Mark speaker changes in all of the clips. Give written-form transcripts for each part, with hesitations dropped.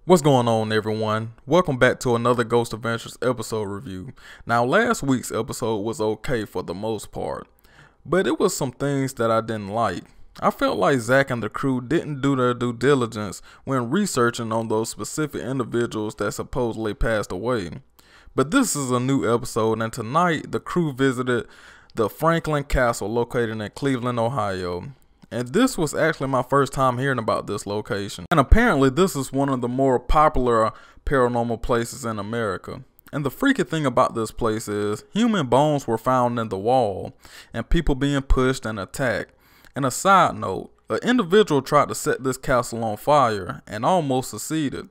Speaker 1: What's going on, everyone? Welcome back to another Ghost Adventures episode review. Now, last week's episode was okay for the most part, but it was some things that I didn't like. I felt like Zach and the crew didn't do their due diligence when researching on those specific individuals that supposedly passed away. But this is a new episode, and tonight the crew visited the Franklin Castle located in Cleveland, Ohio. And this was actually my first time hearing about this location. And apparently this is one of the more popular paranormal places in America. And the freaky thing about this place is human bones were found in the wall and people being pushed and attacked. And a side note, an individual tried to set this castle on fire and almost succeeded.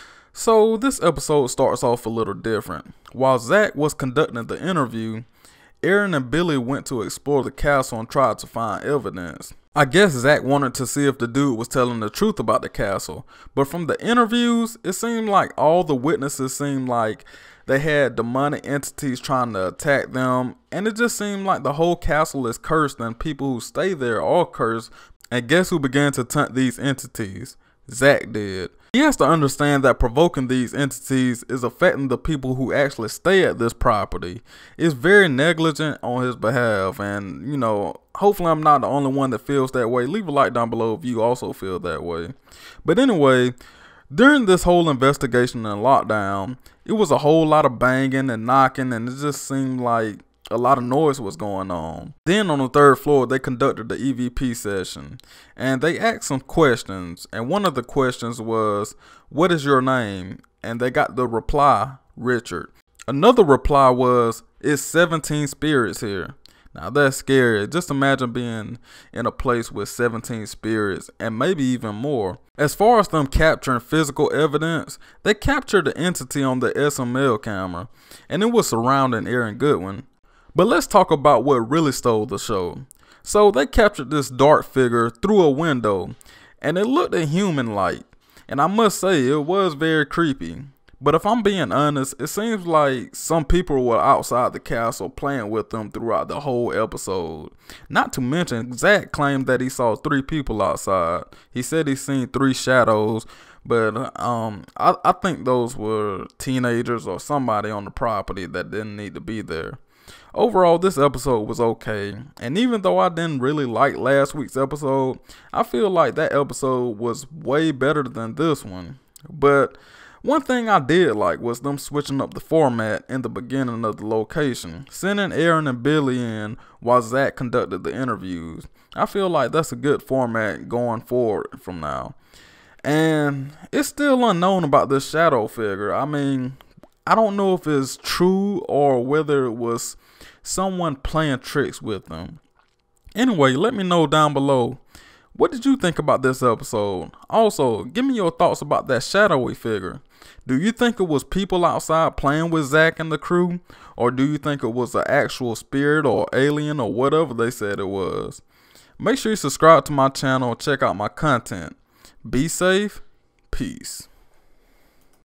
Speaker 1: So this episode starts off a little different. While Zach was conducting the interview, Aaron and Billy went to explore the castle and tried to find evidence. I guess Zach wanted to see if the dude was telling the truth about the castle, but from the interviews, it seemed like all the witnesses seemed like they had demonic entities trying to attack them, and it just seemed like the whole castle is cursed and people who stay there are cursed. And guess who began to tempt these entities? Zach did. He has to understand that provoking these entities is affecting the people who actually stay at this property. It's very negligent on his behalf, and hopefully I'm not the only one that feels that way. Leave a like down below if you also feel that way. But anyway, during this whole investigation and lockdown, it was a whole lot of banging and knocking, and it just seemed like a lot of noise was going on. Then on the third floor, they conducted the EVP session and they asked some questions. And one of the questions was, "What is your name?" And they got the reply, "Richard." Another reply was, "It's 17 spirits here." Now that's scary. Just imagine being in a place with 17 spirits and maybe even more. As far as them capturing physical evidence, they captured the entity on the SML camera and it was surrounding Aaron Goodwin. But let's talk about what really stole the show. So they captured this dark figure through a window and it looked inhuman-like. And I must say it was very creepy. But if I'm being honest, it seems like some people were outside the castle playing with them throughout the whole episode. Not to mention, Zach claimed that he saw 3 people outside. He said he seen 3 shadows, but I think those were teenagers or somebody on the property that didn't need to be there. Overall, this episode was okay, and even though I didn't really like last week's episode, I feel like that episode was way better than this one. But one thing I did like was them switching up the format in the beginning of the location, sending Aaron and Billy in while Zach conducted the interviews. I feel like that's a good format going forward from now. And it's still unknown about this shadow figure. I mean, I don't know if it's true or whether it was someone playing tricks with them. Anyway, let me know down below. What did you think about this episode? Also, give me your thoughts about that shadowy figure. Do you think it was people outside playing with Zach and the crew? Or do you think it was an actual spirit or alien or whatever they said it was? Make sure you subscribe to my channel and check out my content. Be safe. Peace.